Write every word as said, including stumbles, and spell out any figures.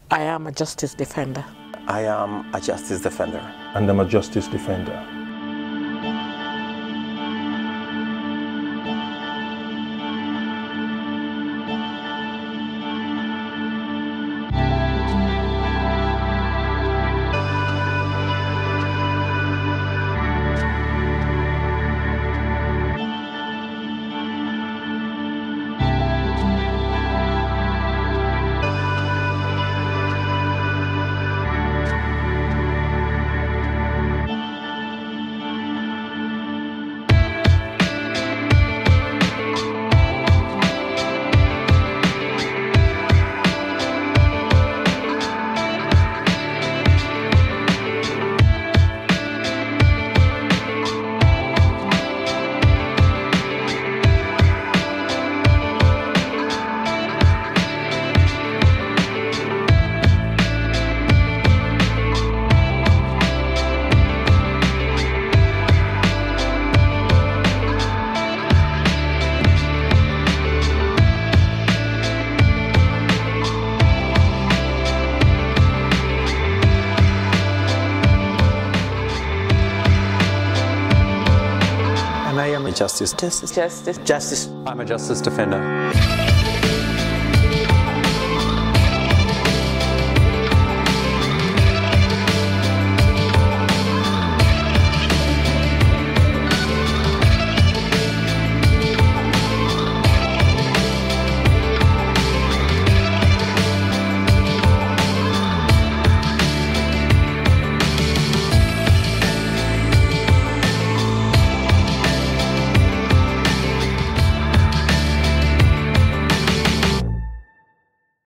I am a justice defender. I am a justice defender. And I'm a justice defender. I am a justice. Justice. Justice. Justice. I'm a justice defender.